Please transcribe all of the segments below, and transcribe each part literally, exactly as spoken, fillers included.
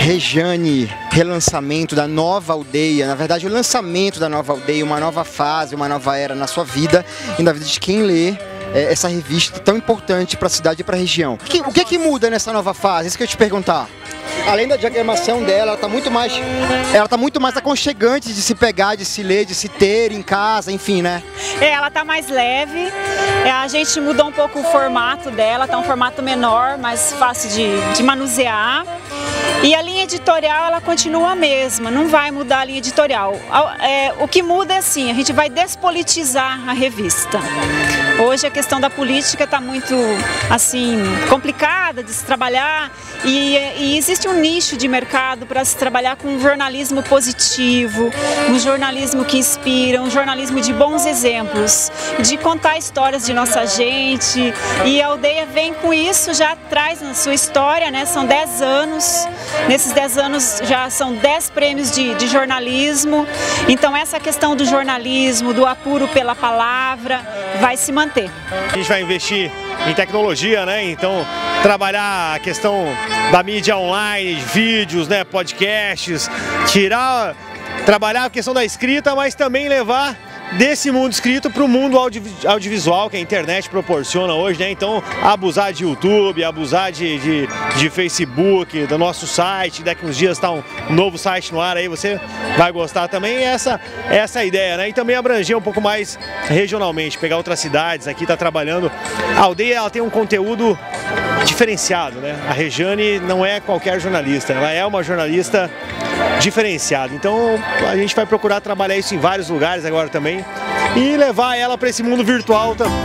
Rejane, relançamento da nova aldeia, na verdade o lançamento da nova aldeia, uma nova fase, uma nova era na sua vida e na vida de quem lê é, essa revista tão importante para a cidade e para a região. Que, o que é que muda nessa nova fase? Isso que eu ia te perguntar. Além da diagramação dela, ela está muito mais, ela tá muito mais aconchegante de se pegar, de se ler, de se ter em casa, enfim, né? É, ela tá mais leve, é, a gente mudou um pouco o formato dela, tá um formato menor, mais fácil de, de manusear. E a linha editorial, ela continua a mesma, não vai mudar a linha editorial. É, o que muda é assim, a gente vai despolitizar a revista. Hoje a questão da política está muito, assim, complicada de se trabalhar e, e existe um nicho de mercado para se trabalhar com um jornalismo positivo, um jornalismo que inspira, um jornalismo de bons exemplos, de contar histórias de nossa gente, e a aldeia vem com isso, já traz na sua história, né? São dez anos, nesses dez anos já são dez prêmios de, de jornalismo, então essa questão do jornalismo, do apuro pela palavra, vai se manter. A gente vai investir em tecnologia, né? Então trabalhar a questão da mídia online, vídeos, né? Podcasts, tirar, trabalhar a questão da escrita, mas também levar desse mundo escrito para o mundo audiovisual que a internet proporciona hoje, né? Então abusar de YouTube, abusar de, de, de Facebook, do nosso site, daqui uns dias está um novo site no ar aí, você vai gostar também, essa, essa é a ideia, né? E também abranger um pouco mais regionalmente, pegar outras cidades, aqui está trabalhando. A aldeia, ela tem um conteúdo diferenciado, né? A Rejane não é qualquer jornalista, ela é uma jornalista diferenciada, então a gente vai procurar trabalhar isso em vários lugares agora também e levar ela para esse mundo virtual também.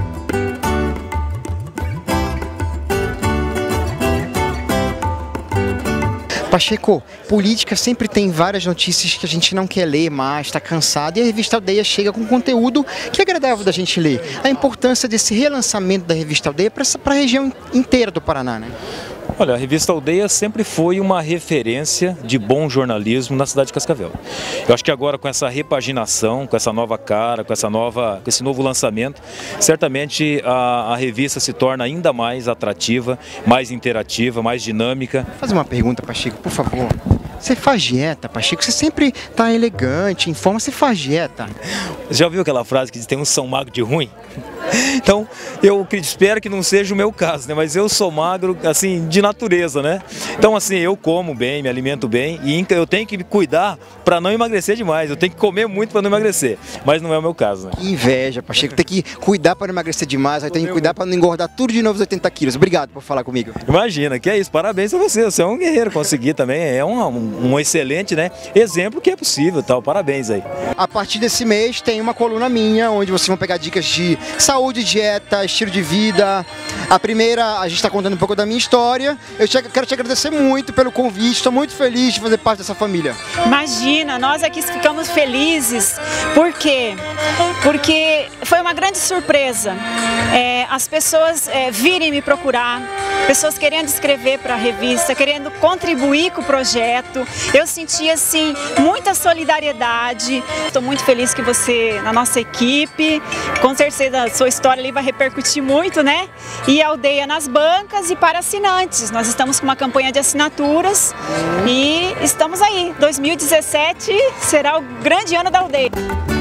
Pacheco, política sempre tem várias notícias que a gente não quer ler mais, está cansado, e a revista Aldeia chega com conteúdo que é agradável da gente ler. A importância desse relançamento da revista Aldeia para a região inteira do Paraná, né? Olha, a revista Aldeia sempre foi uma referência de bom jornalismo na cidade de Cascavel. Eu acho que agora com essa repaginação, com essa nova cara, com, essa nova, com esse novo lançamento, certamente a, a revista se torna ainda mais atrativa, mais interativa, mais dinâmica. Vou fazer uma pergunta, Pacheco, por favor. Você faz dieta, Pacheco? Você sempre está elegante, em forma, você faz dieta? Já ouviu aquela frase que diz tem um São Magro de ruim? Então, eu espero que não seja o meu caso, né? Mas eu sou magro, assim, de natureza, né? Então, assim, eu como bem, me alimento bem e eu tenho que me cuidar para não emagrecer demais. Eu tenho que comer muito para não emagrecer, mas não é o meu caso, né? Que inveja, Pacheco. Tem que cuidar para não emagrecer demais, aí tem que cuidar para não engordar tudo de novo os oitenta quilos. Obrigado por falar comigo. Imagina, que é isso. Parabéns a você. Você é um guerreiro. Conseguir também é um, um, um excelente, né, exemplo que é possível, tal. Parabéns aí. A partir desse mês tem uma coluna minha, onde vocês vão pegar dicas de saúde, dieta, estilo de vida. A primeira, a gente está contando um pouco da minha história. Eu te, quero te agradecer muito pelo convite, estou muito feliz de fazer parte dessa família. Imagina, nós aqui ficamos felizes. Por quê? Porque foi uma grande surpresa. É, as pessoas é, virem me procurar, pessoas querendo escrever para a revista, querendo contribuir com o projeto. Eu senti, assim, muita solidariedade. Estou muito feliz que você, na nossa equipe, com certeza a sua história ali vai repercutir muito, né? E a Aldeia nas bancas e para assinantes. Nós estamos com uma campanha de assinaturas e estamos aí. dois mil e dezessete será o grande ano da Aldeia.